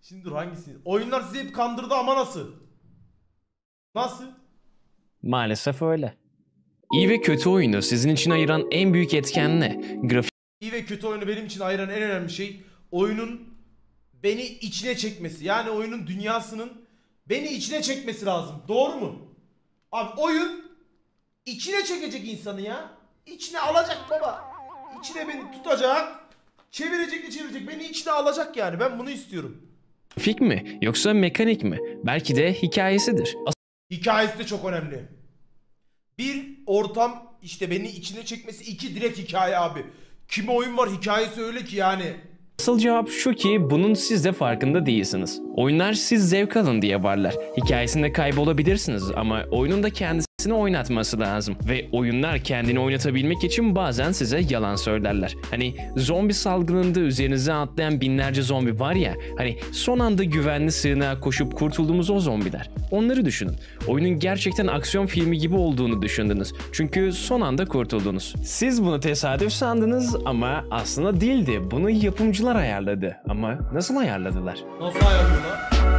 Şimdi dur hangisi? Oyunlar sizi hep kandırdı ama nasıl? Nasıl? Maalesef öyle. İyi ve kötü oyunu sizin için ayıran en büyük etken ne? İyi ve kötü oyunu benim için ayıran en önemli şey oyunun beni içine çekmesi. Yani oyunun dünyasının beni içine çekmesi lazım. Doğru mu? Abi oyun içine çekecek insanı ya. İçine alacak baba. İçine beni tutacak. Çevirecek, beni içine alacak yani. Ben bunu istiyorum. Grafik mi yoksa mekanik mi? Belki de hikayesidir. Hikayesi de çok önemli. Bir, ortam işte beni içine çekmesi. İki, direkt hikaye abi. Kimi oyun var hikayesi öyle ki yani. Asıl cevap şu ki bunun siz de farkında değilsiniz. Oyunlar siz zevk alın diye varlar. Hikayesinde kaybolabilirsiniz ama oyunun da kendisini oynatması lazım. Ve oyunlar kendini oynatabilmek için bazen size yalan söylerler. Hani zombi salgınında üzerinize atlayan binlerce zombi var ya, hani son anda güvenli sığınağa koşup kurtulduğumuz o zombiler. Onları düşünün. Oyunun gerçekten aksiyon filmi gibi olduğunu düşündünüz. Çünkü son anda kurtuldunuz. Siz bunu tesadüf sandınız ama aslında değildi. Bunu yapımcılar ayarladı. Ama nasıl ayarladılar? Nasıl ayarlıyorlar?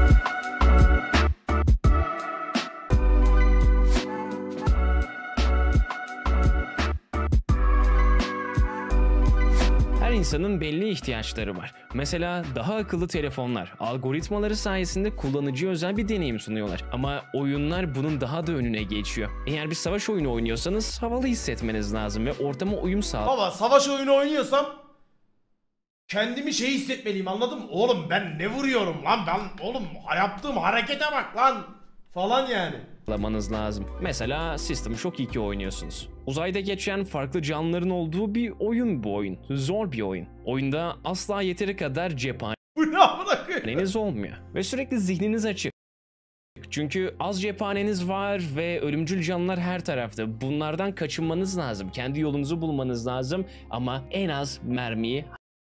Her insanın belli ihtiyaçları var. Mesela daha akıllı telefonlar, algoritmaları sayesinde kullanıcıya özel bir deneyim sunuyorlar. Ama oyunlar bunun daha da önüne geçiyor. Eğer bir savaş oyunu oynuyorsanız havalı hissetmeniz lazım ve ortama uyum sağlamak. Baba savaş oyunu oynuyorsam kendimi şey hissetmeliyim, anladın mı? Oğlum ben ne vuruyorum lan, ben oğlum yaptığım harekete bak lan falan yani. Lazım. Mesela System Shock 2 oynuyorsunuz. Uzayda geçen farklı canlıların olduğu bir oyun bu oyun. Zor bir oyun. Oyunda asla yeteri kadar Bu ne amına koyayım? cephaneniz olmuyor. Ve sürekli zihniniz açık. Çünkü az cephaneniz var ve ölümcül canlılar her tarafta. Bunlardan kaçınmanız lazım. Kendi yolunuzu bulmanız lazım. Ama en az mermiyi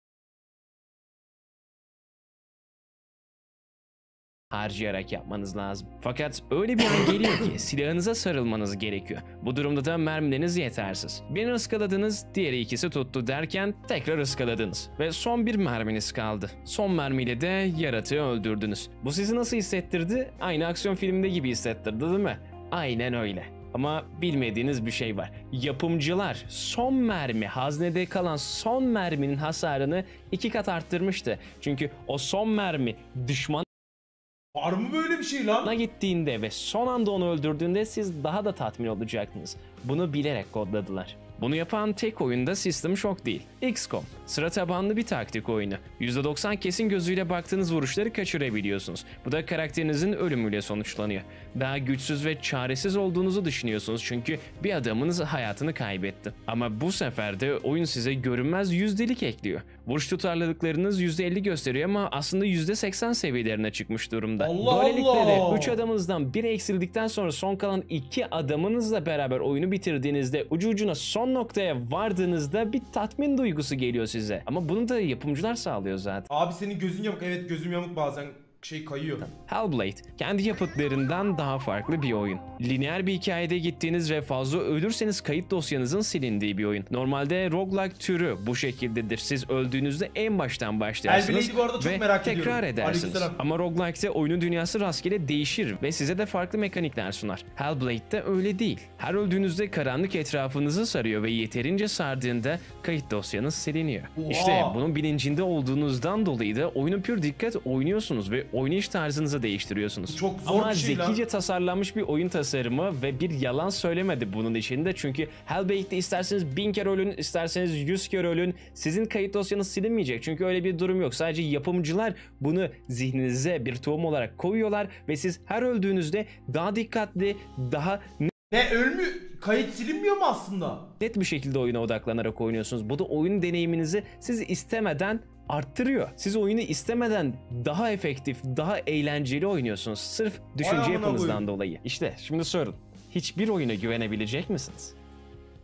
harcayarak yapmanız lazım. Fakat öyle bir an geliyor ki silahınıza sarılmanız gerekiyor. Bu durumda da mermileriniz yetersiz. Birini ıskaladınız, diğeri ikisi tuttu derken tekrar ıskaladınız. Ve son bir merminiz kaldı. Son mermiyle de yaratığı öldürdünüz. Bu sizi nasıl hissettirdi? Aynı aksiyon filminde gibi hissettirdi değil mi? Aynen öyle. Ama bilmediğiniz bir şey var. Yapımcılar son mermi, haznede kalan son merminin hasarını 2 kat arttırmıştı. Çünkü o son mermi düşman Var mı böyle bir şey lan? gittiğinde ve son anda onu öldürdüğünde siz daha da tatmin olacaktınız. Bunu bilerek kodladılar. Bunu yapan tek oyun da System Shock değil. XCOM. Sıra tabanlı bir taktik oyunu. %90 kesin gözüyle baktığınız vuruşları kaçırabiliyorsunuz. Bu da karakterinizin ölümüyle sonuçlanıyor. Daha güçsüz ve çaresiz olduğunuzu düşünüyorsunuz çünkü bir adamınız hayatını kaybetti. Ama bu sefer de oyun size görünmez yüzdelik ekliyor. Vuruş tutarlılıklarınız %50 gösteriyor ama aslında %80 seviyelerine çıkmış durumda. Allah Böylelikle Allah! de 3 adamınızdan biri eksildikten sonra son kalan 2 adamınızla beraber oyunu bitirdiğinizde ucu ucuna son noktaya vardığınızda bir tatmin duygusu geliyor size. Ama bunu da yapımcılar sağlıyor zaten. Abi senin gözün yamuk. Evet gözüm yamuk, bazen şey kayıyor. Hellblade, kendi yapıtlarından daha farklı bir oyun. Lineer bir hikayede gittiğiniz ve fazla ölürseniz kayıt dosyanızın silindiği bir oyun. Normalde roguelike türü bu şekildedir. Siz öldüğünüzde en baştan başlarsınız Hellblade'i bu arada çok ve merak ediyorum. tekrar edersiniz. Aleykümselam. Ama roguelike'te oyunun dünyası rastgele değişir ve size de farklı mekanikler sunar. Hellblade'de öyle değil. Her öldüğünüzde karanlık etrafınızı sarıyor ve yeterince sardığında kayıt dosyanız siliniyor. Oha! İşte bunun bilincinde olduğunuzdan dolayı da oyunu pür dikkat oynuyorsunuz ve oynayış tarzınızı değiştiriyorsunuz. Çok zor Ama bir şey lan. zekice tasarlanmış bir oyun tasarımı ve bir yalan söylemedi bunun içinde. Çünkü Hellblade'de isterseniz 1000 kere ölün, isterseniz 100 kere ölün, sizin kayıt dosyanız silinmeyecek. Çünkü öyle bir durum yok. Sadece yapımcılar bunu zihninize bir tohum olarak koyuyorlar ve siz her öldüğünüzde daha dikkatli, daha Ne ölmüyor? Kayıt silinmiyor mu aslında? net bir şekilde oyuna odaklanarak oynuyorsunuz. Bu da oyun deneyiminizi siz istemeden arttırıyor. Siz oyunu istemeden daha efektif, daha eğlenceli oynuyorsunuz. Sırf düşünce amına yapınızdan koyayım. dolayı. İşte şimdi sorun. Hiçbir oyuna güvenebilecek misiniz?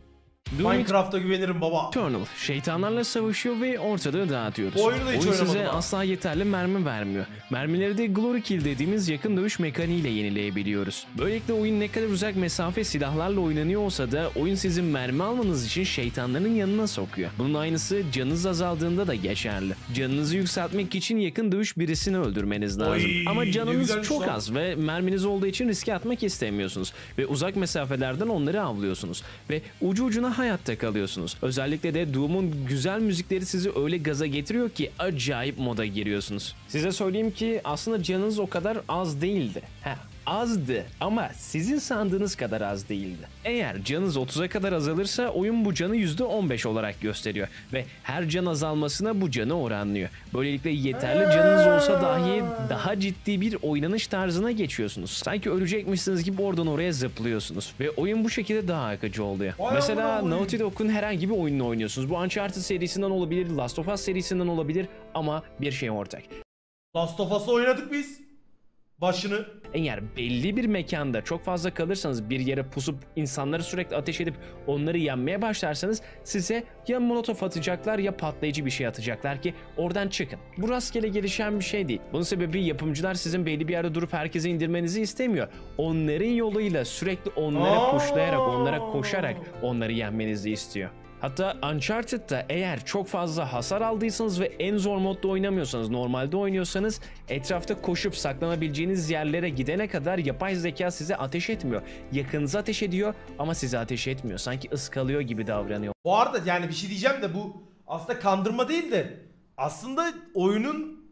Doom Minecraft'a güvenirim baba. Eternal şeytanlarla savaşıyor ve ortalığı dağıtıyoruz. Bu oyunu da hiç Oyun size oynamadım ha. asla yeterli mermi vermiyor. Mermileri de Glory Kill dediğimiz yakın dövüş mekaniğiyle yenileyebiliyoruz. Böylelikle oyun ne kadar uzak mesafe silahlarla oynanıyor olsa da oyun sizin mermi almanız için şeytanların yanına sokuyor. Bunun aynısı canınız azaldığında da geçerli. Canınızı yükseltmek için yakın dövüş birisini öldürmeniz lazım. Oy, Ama ne canınız güzelmiş çok lan. az ve merminiz olduğu için riske atmak istemiyorsunuz. Ve uzak mesafelerden onları avlıyorsunuz. Ve ucu ucuna hayatta kalıyorsunuz. Özellikle de Doom'un güzel müzikleri sizi öyle gaza getiriyor ki acayip moda giriyorsunuz. Size söyleyeyim ki aslında canınız o kadar az değildi. Azdı ama sizin sandığınız kadar az değildi. Eğer canınız 30'a kadar azalırsa oyun bu canı %15 olarak gösteriyor ve her can azalmasına bu canı oranlıyor. Böylelikle yeterli canınız olsa dahi daha ciddi bir oynanış tarzına geçiyorsunuz. Sanki ölecekmişsiniz gibi oradan oraya zıplıyorsunuz ve oyun bu şekilde daha akıcı oluyor. Vay Mesela amına Naughty Dog'un herhangi bir oyununu oynuyorsunuz. Bu Uncharted serisinden olabilir, Last of Us serisinden olabilir ama bir şey ortak. Last of Us'ı oynadık biz. Başını. Eğer belli bir mekanda çok fazla kalırsanız, bir yere pusup insanları sürekli ateş edip onları yenmeye başlarsanız size ya molotof atacaklar ya patlayıcı bir şey atacaklar ki oradan çıkın. Bu rastgele gelişen bir şey değil. Bunun sebebi yapımcılar sizin belli bir yerde durup herkese indirmenizi istemiyor. Onların yoluyla sürekli onlara pushlayarak, onlara koşarak onları yenmenizi istiyor. Hatta Uncharted'da eğer çok fazla hasar aldıysanız ve en zor modda oynamıyorsanız, normalde oynuyorsanız etrafta koşup saklanabileceğiniz yerlere gidene kadar yapay zeka size ateş etmiyor. Yakınıza ateş ediyor ama size ateş etmiyor. Sanki ıskalıyor gibi davranıyor. Bu arada yani bir şey diyeceğim de bu aslında kandırma değil de aslında oyunun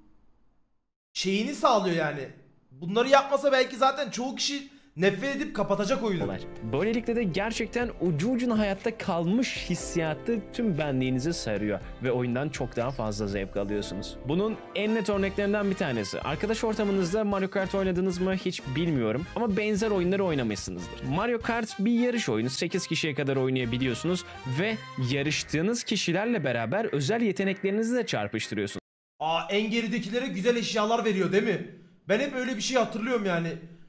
şeyini sağlıyor yani. Bunları yapmasa belki zaten çoğu kişi nefret edip kapatacak oyunu. Böylelikle de gerçekten ucu ucuna hayatta kalmış hissiyatı tüm benliğinizi sarıyor ve oyundan çok daha fazla zevk alıyorsunuz. Bunun en net örneklerinden bir tanesi. Arkadaş ortamınızda Mario Kart oynadınız mı hiç bilmiyorum ama benzer oyunları oynamışsınızdır. Mario Kart bir yarış oyunu. 8 kişiye kadar oynayabiliyorsunuz ve yarıştığınız kişilerle beraber özel yeteneklerinizi de çarpıştırıyorsunuz. En geridekilere güzel eşyalar veriyor değil mi? Ben hep öyle bir şey hatırlıyorum yani.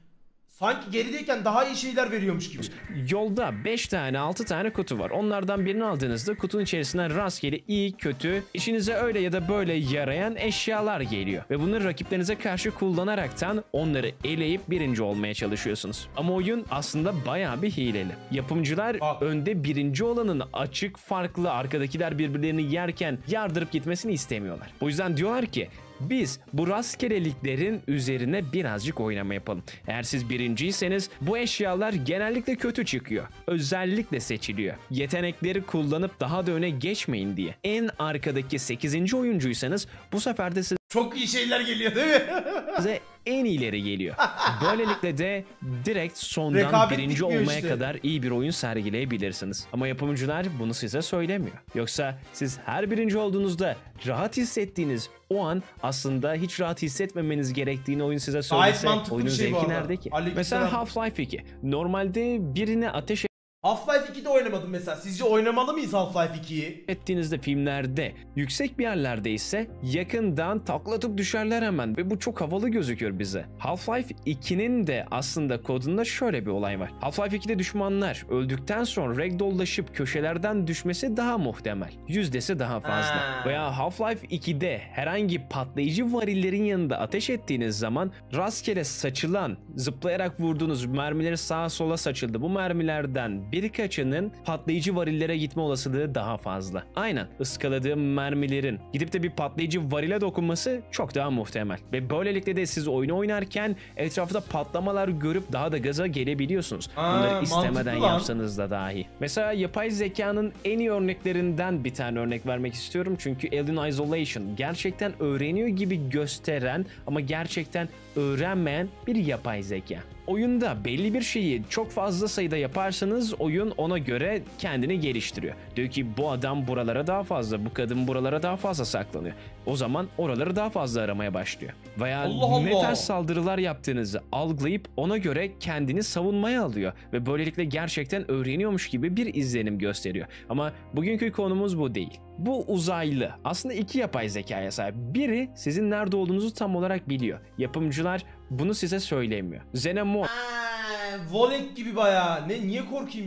Sanki gerideyken daha iyi şeyler veriyormuş gibi. Yolda 5 tane 6 tane kutu var. Onlardan birini aldığınızda kutunun içerisinden rastgele iyi kötü, işinize öyle ya da böyle yarayan eşyalar geliyor. Ve bunları rakiplerinize karşı kullanaraktan onları eleyip birinci olmaya çalışıyorsunuz. Ama oyun aslında bayağı bir hileli. Yapımcılar önde birinci olanın açık farklı arkadakiler birbirlerini yerken yardırıp gitmesini istemiyorlar. Bu yüzden diyorlar ki biz bu rastgeleliklerin üzerine birazcık oynama yapalım. Eğer siz birinciyseniz bu eşyalar genellikle kötü çıkıyor. Özellikle seçiliyor. Yetenekleri kullanıp daha da öne geçmeyin diye. En arkadaki 8. oyuncuysanız bu sefer de çok iyi şeyler geliyor değil mi? size en ileri geliyor. Böylelikle de direkt sondan Rekabet birinci bitmiyor olmaya işte. kadar iyi bir oyun sergileyebilirsiniz. Ama yapımcılar bunu size söylemiyor. Yoksa siz her birinci olduğunuzda rahat hissettiğiniz o an aslında hiç rahat hissetmemeniz gerektiğini oyun size söylese mantıklı oyunun bir şey bu zevki arada. nerede ki? Aleykümselam. Mesela Half-Life 2. Normalde birine ateş Half-Life 2'de oynamadım mesela. Sizce oynamalı mıyız Half-Life 2'yi? ettiğinizde filmlerde yüksek bir yerlerde ise yakından taklatıp düşerler hemen ve bu çok havalı gözüküyor bize. Half-Life 2'nin de aslında kodunda şöyle bir olay var. Half-Life 2'de düşmanlar öldükten sonra ragdoll'laşıp köşelerden düşmesi daha muhtemel. Yüzdesi daha fazla. Ha. Veya Half-Life 2'de herhangi patlayıcı varillerin yanında ateş ettiğiniz zaman rastgele saçılan, zıplayarak vurduğunuz mermileri sağa sola saçıldı. Bu mermilerden birkaçının patlayıcı varillere gitme olasılığı daha fazla. Aynen ıskaladığım mermilerin gidip de bir patlayıcı varile dokunması çok daha muhtemel. Ve böylelikle de siz oyunu oynarken etrafta patlamalar görüp daha da gaza gelebiliyorsunuz. Bunları istemeden mantıklı lan. yapsanız da dahi. Mesela yapay zekanın en iyi örneklerinden bir tane örnek vermek istiyorum. Çünkü Alien Isolation gerçekten öğreniyor gibi gösteren ama gerçekten öğrenmeyen bir yapay zeka. Oyunda belli bir şeyi çok fazla sayıda yaparsanız oyun ona göre kendini geliştiriyor. Diyor ki bu adam buralara daha fazla, bu kadın buralara daha fazla saklanıyor. O zaman oraları daha fazla aramaya başlıyor. Veya Allah ne Allah. ters saldırılar yaptığınızı algılayıp ona göre kendini savunmaya alıyor. Ve böylelikle gerçekten öğreniyormuş gibi bir izlenim gösteriyor. Ama bugünkü konumuz bu değil. Bu uzaylı aslında iki yapay zekaya sahip. Biri sizin nerede olduğunuzu tam olarak biliyor. Yapımcılar bunu size söylemiyor. Xenomorph Volek gibi bayağı. Niye korkayım ya?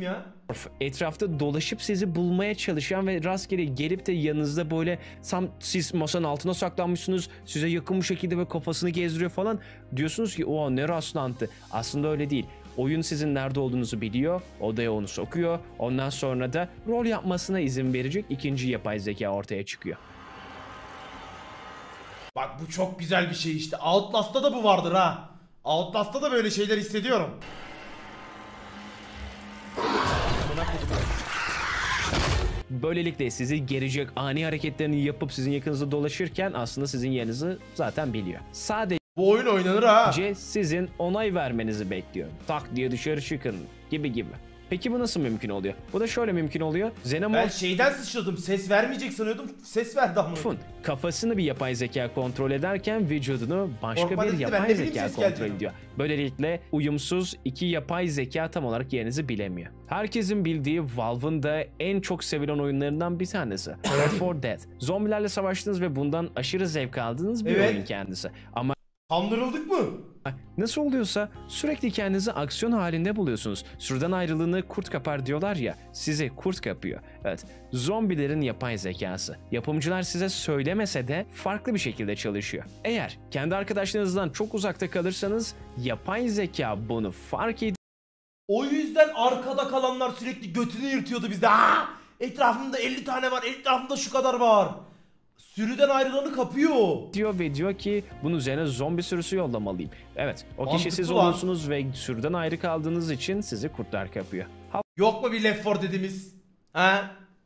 Etrafta dolaşıp sizi bulmaya çalışan ve rastgele gelip de yanınızda böyle tam siz masanın altına saklanmışsınız, size yakın bir şekilde ve kafasını gezdiriyor falan. Diyorsunuz ki o ne rastlantı. Aslında öyle değil. Oyun sizin nerede olduğunuzu biliyor, odaya onu sokuyor. Ondan sonra da rol yapmasına izin verecek ikinci yapay zeka ortaya çıkıyor. Bak bu çok güzel bir şey işte. Outlast'ta da bu vardır ha. Outlast'ta da böyle şeyler hissediyorum. Böylelikle sizi gerecek ani hareketlerini yapıp sizin yakınızda dolaşırken aslında sizin yerinizi zaten biliyor. Sadece Bu oyun oynanır ha. sizin onay vermenizi bekliyor. Tak diye dışarı çıkın gibi. Peki bu nasıl mümkün oluyor? Bu da şöyle mümkün oluyor. Ben Xenomorph şeyden sıçradım. Ses vermeyecek sanıyordum. Ses verdi ama. kafasını bir yapay zeka kontrol ederken vücudunu başka Korkma bir dedi de ben yapay ne bileyim zeka ses kontrol geldiğini. ediyor. Böylelikle uyumsuz iki yapay zeka tam olarak yerinizi bilemiyor. Herkesin bildiği Valve'ın da en çok sevilen oyunlarından bir tanesi. Left 4 Dead. Zombilerle savaştınız ve bundan aşırı zevk aldığınız bir Evet. oyun kendisi. Ama Kandırıldık mı? nasıl oluyorsa sürekli kendinizi aksiyon halinde buluyorsunuz. Sürüden ayrılığını kurt kapar diyorlar ya, sizi kurt kapıyor. Evet, zombilerin yapay zekası. Yapımcılar size söylemese de farklı bir şekilde çalışıyor. Eğer kendi arkadaşlarınızdan çok uzakta kalırsanız yapay zeka bunu fark ediyor. O yüzden arkada kalanlar sürekli götünü yırtıyordu bizde. Aa! Etrafımda 50 tane var. Etrafımda şu kadar var. Sürüden ayrılanı kapıyor. Ve diyor ki bunun üzerine zombi sürüsü yollamalıyım. Evet, o kişi Mantıklı siz lan. olursunuz ve sürüden ayrı kaldığınız için sizi kurtlar kapıyor. Yok mu bir Left 4 dediğimiz? He?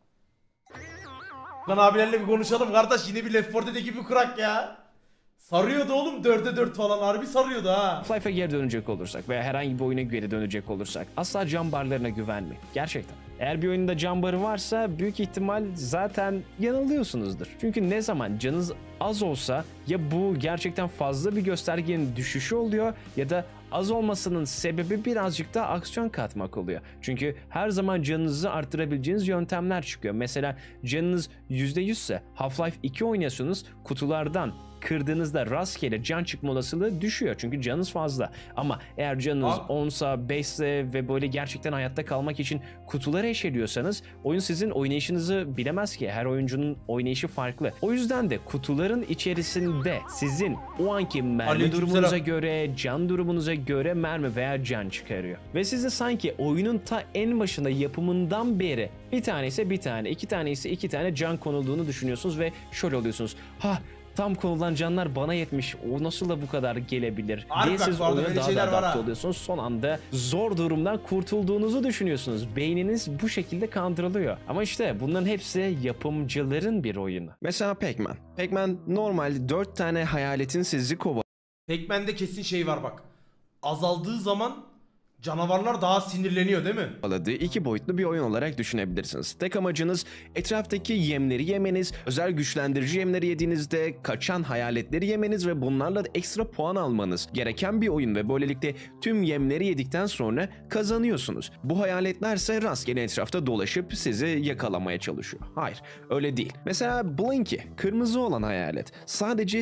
Lan abilerle bir konuşalım kardeş. Yine bir Left 4 dedi gibi kurak ya. Sarıyordu oğlum 4'e 4 falan. Harbi sarıyordu ha. Half-Life'a geri dönecek olursak veya herhangi bir oyuna geri dönecek olursak asla cam barlarına güvenmeyin. Gerçekten. Eğer bir oyunda cam barı varsa büyük ihtimal zaten yanılıyorsunuzdur. Çünkü ne zaman canınız az olsa ya bu gerçekten fazla bir göstergenin düşüşü oluyor ya da az olmasının sebebi birazcık da aksiyon katmak oluyor. Çünkü her zaman canınızı arttırabileceğiniz yöntemler çıkıyor. Mesela canınız %100 ise Half-Life 2 oynuyorsunuz, kutulardan kırdığınızda rastgele can çıkma olasılığı düşüyor çünkü canınız fazla. Ama eğer canınız 10'sa 5'se ve böyle gerçekten hayatta kalmak için kutuları eşeliyorsanız oyun sizin oynayışınızı bilemez ki. Her oyuncunun oynayışı farklı. O yüzden de kutuların içerisinde sizin o anki mermi durumunuza göre, can durumunuza göre mermi veya can çıkarıyor. Ve size sanki oyunun ta en başında yapımından beri bir tane ise bir tane, iki tane ise iki tane can konulduğunu düşünüyorsunuz ve şöyle oluyorsunuz. Tam konulan canlar bana yetmiş. O nasıl da bu kadar gelebilir diye siz oyuna daha da adapte oluyorsunuz. Son anda zor durumdan kurtulduğunuzu düşünüyorsunuz. Beyniniz bu şekilde kandırılıyor. Ama işte bunların hepsi yapımcıların bir oyunu. Mesela Pac-Man. Pac-Man normal 4 tane hayaletin sizi kovalıyor. Pac-Man'de kesin şey var bak. Azaldığı zaman canavarlar daha sinirleniyor değil mi? İki boyutlu bir oyun olarak düşünebilirsiniz. Tek amacınız etraftaki yemleri yemeniz, özel güçlendirici yemleri yediğinizde kaçan hayaletleri yemeniz ve bunlarla da ekstra puan almanız gereken bir oyun ve böylelikle tüm yemleri yedikten sonra kazanıyorsunuz. Bu hayaletlerse rastgele etrafta dolaşıp sizi yakalamaya çalışıyor. Hayır, öyle değil. Mesela Blinky, kırmızı olan hayalet. Sadece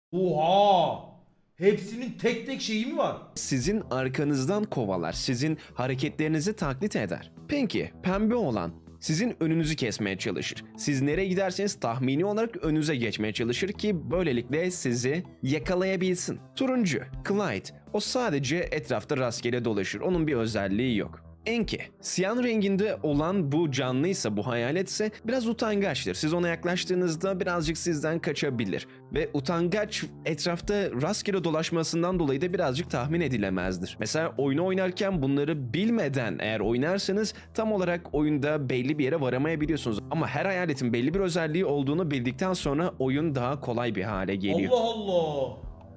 Oha! Hepsinin tek tek şeyi mi var? sizin arkanızdan kovalar, sizin hareketlerinizi taklit eder. Pinky, pembe olan, sizin önünüzü kesmeye çalışır. Siz nereye giderseniz tahmini olarak önünüze geçmeye çalışır ki böylelikle sizi yakalayabilsin. Turuncu, Clyde, o sadece etrafta rastgele dolaşır. Onun bir özelliği yok. Enki, siyah renginde olan bu canlıysa, bu hayaletse biraz utangaçtır. Siz ona yaklaştığınızda birazcık sizden kaçabilir. Ve utangaç etrafta rastgele dolaşmasından dolayı da birazcık tahmin edilemezdir. Mesela oyunu oynarken bunları bilmeden eğer oynarsanız tam olarak oyunda belli bir yere varamayabiliyorsunuz. Ama her hayaletin belli bir özelliği olduğunu bildikten sonra oyun daha kolay bir hale geliyor. Allah Allah.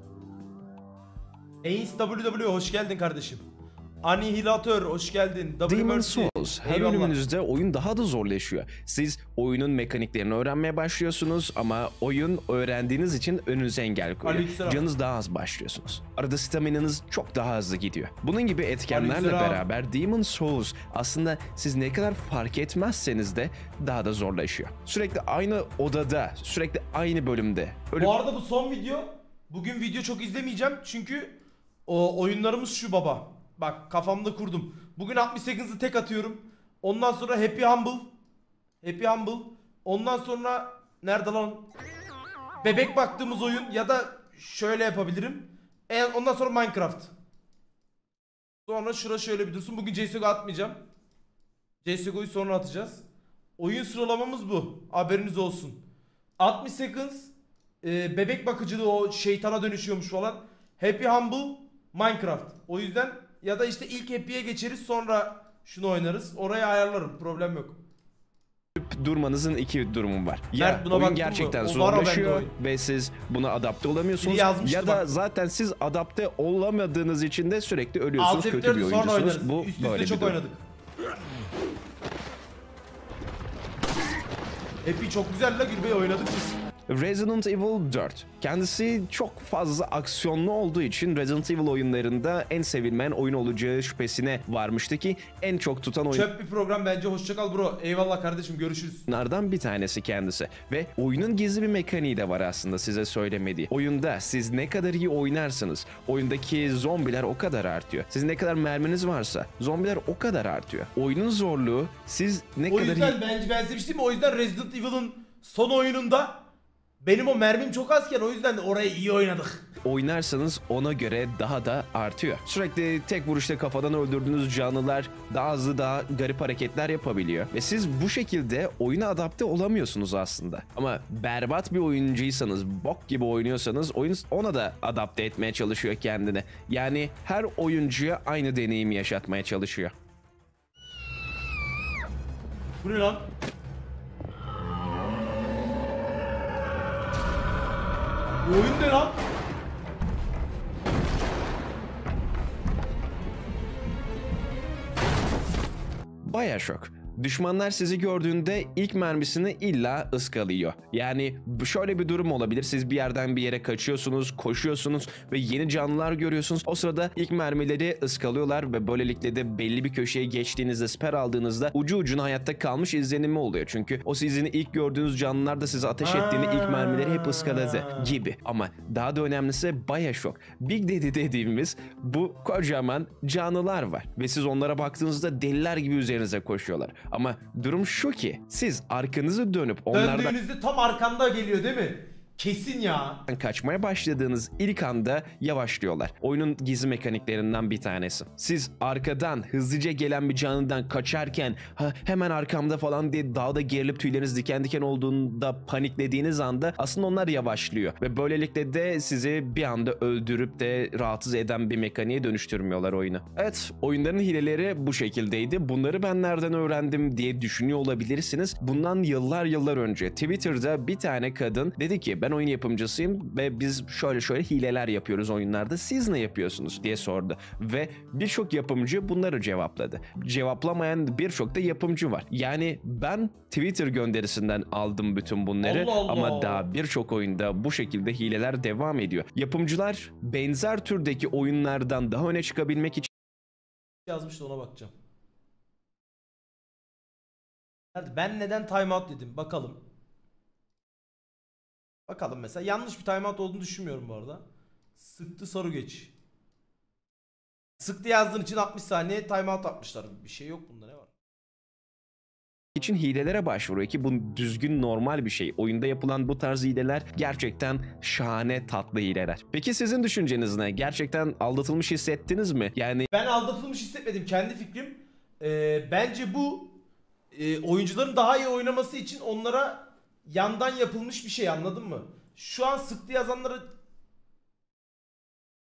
Ains WW hoş geldin kardeşim. Anihilatör hoş geldin. Demon's Souls, her bölümünüzde oyun daha da zorlaşıyor. Siz oyunun mekaniklerini öğrenmeye başlıyorsunuz ama oyun öğrendiğiniz için önünüze engel koyuyor. Canınız daha az başlıyorsunuz. Arada staminanız çok daha hızlı gidiyor. Bunun gibi etkenlerle beraber Demon's Souls aslında siz ne kadar fark etmezseniz de daha da zorlaşıyor. Sürekli aynı odada, sürekli aynı bölümde. Bu arada bu son video. Bugün video çok izlemeyeceğim çünkü o oyunlarımız şu baba. Bak kafamda kurdum. Bugün 68'ı tek atıyorum. Ondan sonra Happy Humble. Happy Humble. Ondan sonra nerede lan? Bebek baktığımız oyun ya da şöyle yapabilirim. Ondan sonra Minecraft. Sonra şura şöyle bir dursun. Bugün CSGO atmayacağım. CSGO'yu sonra atacağız. Oyun sıralamamız bu. Haberiniz olsun. 60 seconds. Bebek bakıcılığı, o şeytana dönüşüyormuş falan. Happy Humble, Minecraft. O yüzden ya da işte ilk Happy'ye geçeriz, sonra şunu oynarız. Oraya ayarlarım, problem yok. Durmanızın iki durumu var. Ya Mert, buna oyun baktın gerçekten mı? O var o bende zorlaşıyor oyun. ve siz buna adapte olamıyorsunuz. Biri yazmıştı Ya da bak. zaten siz adapte olamadığınız için de sürekli ölüyorsunuz. Alt Kötü bir F4'ü sonra oyuncusunuz. oynarız. Bu Üst böyle üste bir çok durum. oynadık. Happy çok güzel la Gürbey, oynadık biz. Resident Evil 4. Kendisi çok fazla aksiyonlu olduğu için Resident Evil oyunlarında en sevilmeyen oyun olacağı şüphesine varmıştı ki en çok tutan Çöp bir program bence, hoşçakal bro. Eyvallah kardeşim, görüşürüz. oyunlardan bir tanesi kendisi. Ve oyunun gizli bir mekaniği de var aslında size söylemediği. Oyunda siz ne kadar iyi oynarsınız, oyundaki zombiler o kadar artıyor. Siz ne kadar merminiz varsa zombiler o kadar artıyor. Oyunun zorluğu siz ne O kadar yüzden iyi... bence ben demiştim, o yüzden Resident Evil'ın son oyununda benim o mermim çok azken o yüzden de oraya iyi oynadık. oynarsanız ona göre daha da artıyor. Sürekli tek vuruşta kafadan öldürdüğünüz canlılar daha hızlı, daha garip hareketler yapabiliyor. Ve siz bu şekilde oyuna adapte olamıyorsunuz aslında. Ama berbat bir oyuncuysanız, bok gibi oynuyorsanız oyun ona da adapte etmeye çalışıyor kendini. Yani her oyuncuya aynı deneyimi yaşatmaya çalışıyor. Bu ne lan? Bu oyun ne lan? BioShock. Düşmanlar sizi gördüğünde ilk mermisini illa ıskalıyor. Yani şöyle bir durum olabilir. Siz bir yerden bir yere kaçıyorsunuz, koşuyorsunuz ve yeni canlılar görüyorsunuz. O sırada ilk mermileri ıskalıyorlar ve böylelikle de belli bir köşeye geçtiğinizde, siper aldığınızda ucu ucuna hayatta kalmış izlenimi oluyor. Çünkü o sizin ilk gördüğünüz canlılar da size ateş ettiğinde ilk mermileri hep ıskaladı gibi. Ama daha da önemlisi BioShock. Big Daddy dediğimiz bu kocaman canlılar var. Ve siz onlara baktığınızda deliler gibi üzerinize koşuyorlar. Ama durum şu ki siz arkanızı dönüp onlardan Döndüğünüzde tam arkanda geliyor değil mi? Kesin ya. kaçmaya başladığınız ilk anda yavaşlıyorlar. Oyunun gizli mekaniklerinden bir tanesi. Siz arkadan hızlıca gelen bir canlıdan kaçarken hemen arkamda falan diye dağda gerilip tüyleriniz diken diken olduğunda paniklediğiniz anda aslında onlar yavaşlıyor. Ve böylelikle de sizi bir anda öldürüp de rahatsız eden bir mekaniğe dönüştürmüyorlar oyunu. Evet, oyunların hileleri bu şekildeydi. Bunları ben nereden öğrendim diye düşünüyor olabilirsiniz. Bundan yıllar önce Twitter'da bir tane kadın dedi ki ben oyun yapımcısıyım ve biz şöyle hileler yapıyoruz oyunlarda. Siz ne yapıyorsunuz diye sordu. Ve birçok yapımcı bunları cevapladı. Cevaplamayan birçok da yapımcı var. Yani ben Twitter gönderisinden aldım bütün bunları. Allah Allah. Ama daha birçok oyunda bu şekilde hileler devam ediyor. Yapımcılar benzer türdeki oyunlardan daha öne çıkabilmek için Yazmış da ona bakacağım. Ben neden timeout dedim bakalım. Bakalım mesela, yanlış bir timeout olduğunu düşünmüyorum bu arada. Sıktı soru geç. Sıktı yazdığın için 60 saniye timeout atmışlar. Bir şey yok bunda, ne var? hilelere başvuruyor ki bu düzgün normal bir şey. Oyunda yapılan bu tarz hileler gerçekten şahane tatlı hileler. Peki sizin düşünceniz ne? Gerçekten aldatılmış hissettiniz mi? Yani Ben aldatılmış hissetmedim, kendi fikrim. Bence bu oyuncuların daha iyi oynaması için onlara yandan yapılmış bir şey, anladın mı? Şu an sıktı yazanlara